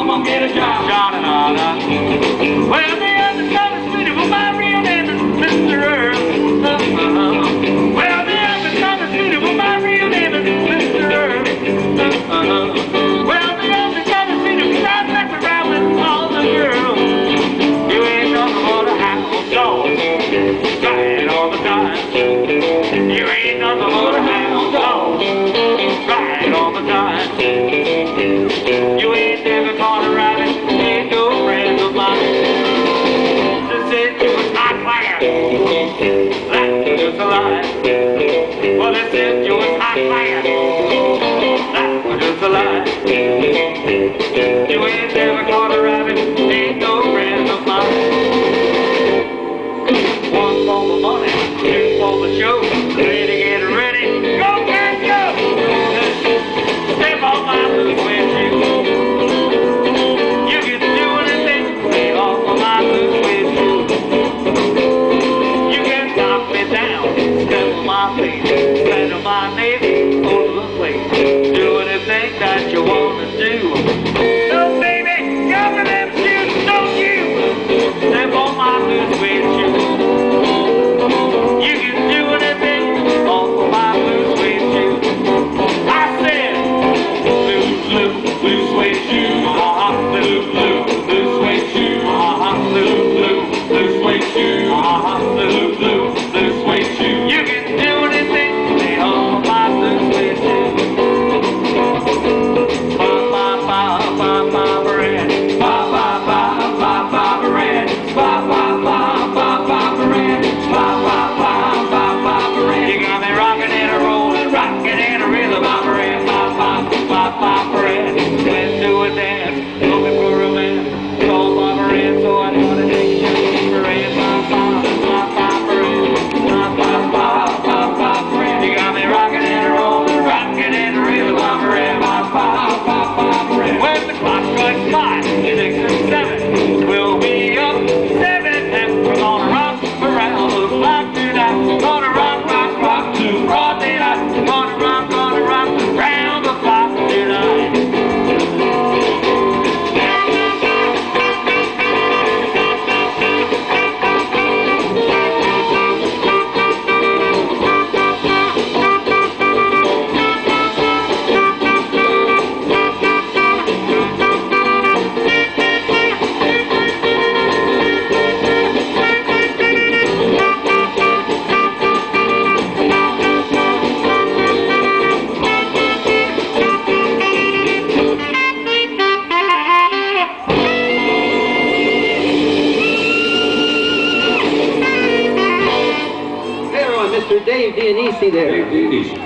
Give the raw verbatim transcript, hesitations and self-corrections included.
home, I'll get a job. Sha-da-da-da. Well, the other kind of sweetie, but my real name is Mister Earl. Uh-huh. Well, the other kind of sweetie, but my real name is Mister Earl. Uh-huh. Well, the other kind of sweetie, but I mess around with all the girls. You ain't nothing but a house dog, right all the time. You ain't nothing but a house dog, right all the time. You ain't never caught a rabbit, ain't no friend of mine. Just said you was hot fire, that's just a lie. Well, they said you was hot fire, that's just a lie. You ain't never caught a rabbit, ain't no friend of mine. One for the money, two for the show, three to get ready, go, girl, go! Step on my blue suede shoe. You can do anything, lay off of my blue suede shoe. You can knock me down, step on my face, spread on my navy, over the place. Do anything that you want to do. Oh, baby, come to them shoes, don't you? Step on my blue suede shoe. You can do anything off of my blue suede shoe. I said, blue, blue, blue suede shoe, uh-huh, blue, blue, blue suede shoe, uh-huh, blue, blue, blue suede shoe, uh-huh, blue, blue, blue suede shoe. You can do anything, lay off of my blue suede shoe. Ba ba ba ba ba bread, ba ba ba ba ba bread, ba ba ba ba ba bread, ba ba ba ba ba bread. You got me rocking and a rolling, rocking and a rhythm, ba bread, ba ba ba ba bread. Went to a dance, looking for a man, called Baba Red, so I got a take you for red, ba ba ba ba bread, ba ba ba ba ba bread. You got me rocking and a rolling, rocking and a rhythm, ba bread, ba ba ba ba bread. When the clock strikes five, six and seven, we'll be up seven, and we're gonna rock around the clock tonight. Gonna rock, rock, rock to broad daylight. Gonna rock, gonna rock around the clock tonight. Mister Dave Dionisi there. Dave Dionisi.